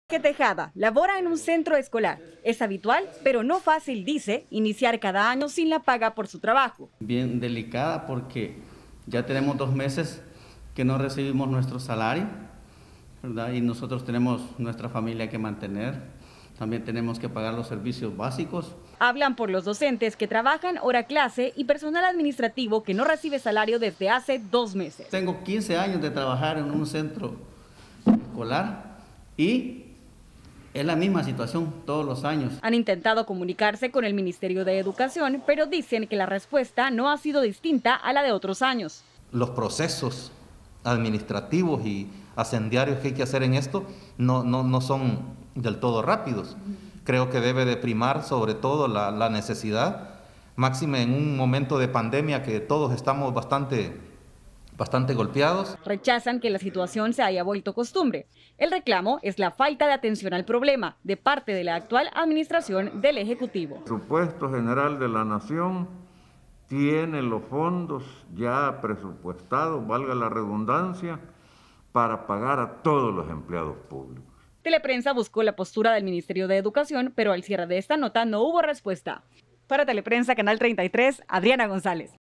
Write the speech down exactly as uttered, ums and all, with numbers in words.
Que Tejada labora en un centro escolar. Es habitual, pero no fácil, dice, iniciar cada año sin la paga por su trabajo. Bien delicada porque ya tenemos dos meses que no recibimos nuestro salario, ¿verdad? Y nosotros tenemos nuestra familia que mantener. También tenemos que pagar los servicios básicos. Hablan por los docentes que trabajan hora clase y personal administrativo que no recibe salario desde hace dos meses. Tengo quince años de trabajar en un centro escolar y es la misma situación todos los años. Han intentado comunicarse con el Ministerio de Educación, pero dicen que la respuesta no ha sido distinta a la de otros años. Los procesos administrativos y hacendiarios que hay que hacer en esto no, no, no son del todo rápidos. Creo que debe de primar sobre todo la, la necesidad, máxime en un momento de pandemia que todos estamos bastante... bastante golpeados. Rechazan que la situación se haya vuelto costumbre. El reclamo es la falta de atención al problema de parte de la actual administración del Ejecutivo. El presupuesto general de la Nación tiene los fondos ya presupuestados, valga la redundancia, para pagar a todos los empleados públicos. Teleprensa buscó la postura del Ministerio de Educación, pero al cierre de esta nota no hubo respuesta. Para Teleprensa, Canal treinta y tres, Adriana González.